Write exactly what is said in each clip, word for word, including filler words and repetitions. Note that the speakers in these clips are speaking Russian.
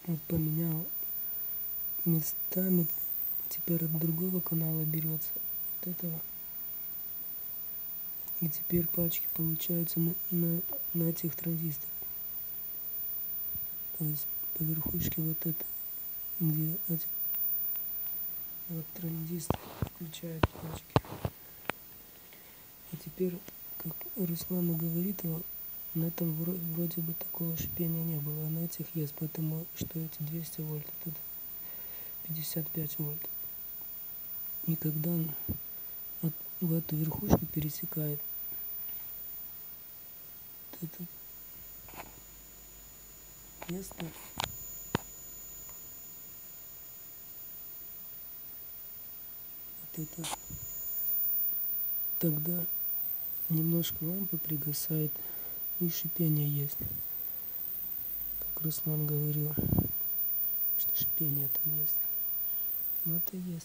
Вот поменял местами, теперь от другого канала берется, от этого. И теперь пачки получаются на, на, на этих транзисторах. То есть по верхушке вот это, где эти, вот транзистор включает пачки. И теперь, как Руслан говорит, на этом вроде, вроде бы такого шипения не было, а на этих есть, потому что эти двести вольт, это пятьдесят пять вольт. И когда он от, в эту верхушку пересекает вот это место, вот это, тогда немножко лампа пригасает и шипение есть. Как Руслан говорил, что шипение там есть. Но это есть.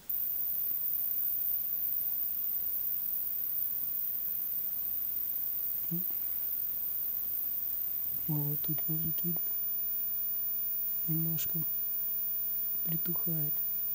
Ну, вот тут может видно, немножко притухает.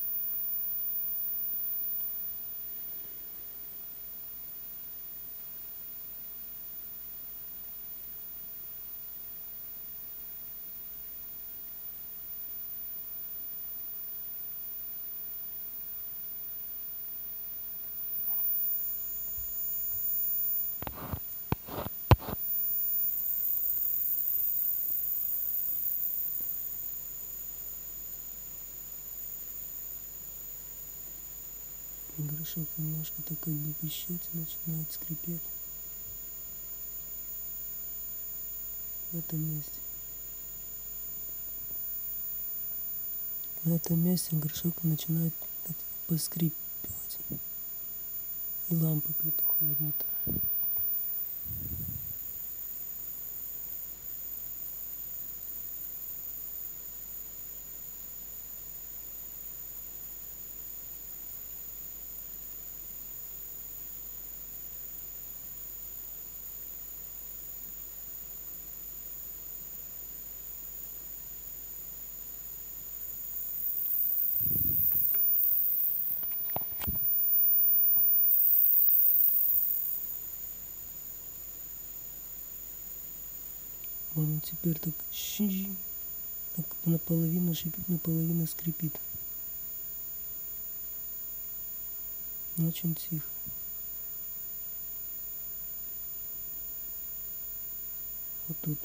И горшок немножко так как бы пищать, начинает скрипеть в этом месте. На этом месте горшок начинает поскрипывать. И лампа притухает. Вот. Он теперь так щи, так наполовину шипит, наполовину скрипит. Но очень тихо. Вот тут.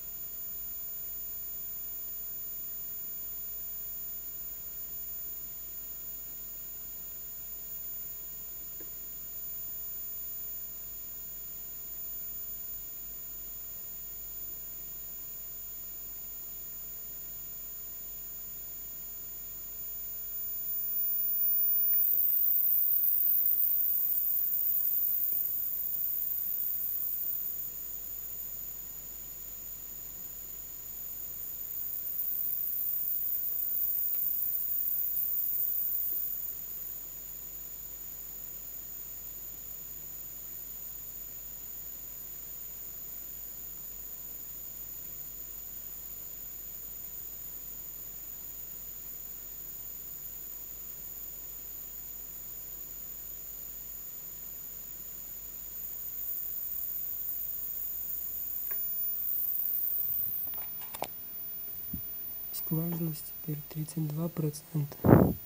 Скважность теперь тридцать два процента.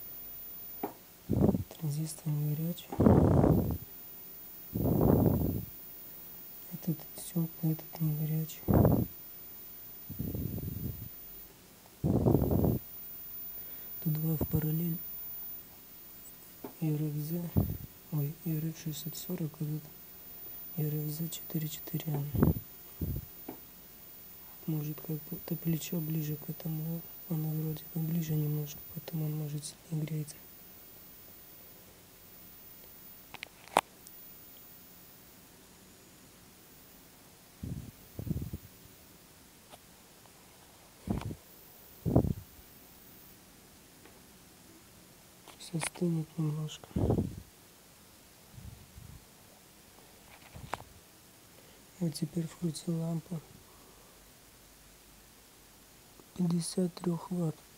Транзистор не горячий. Этот все, этот не горячий. Тут два в параллель. эр эф зет, ой, эр эф шестьсот сорок, а тут эр эф зет четыре четыре эн. Может как-то плечо ближе к этому, оно вроде бы ближе немножко, поэтому он может сильнее греться. Остынет немножко. Вот теперь вкрутил лампу. пятьдесят три ватт.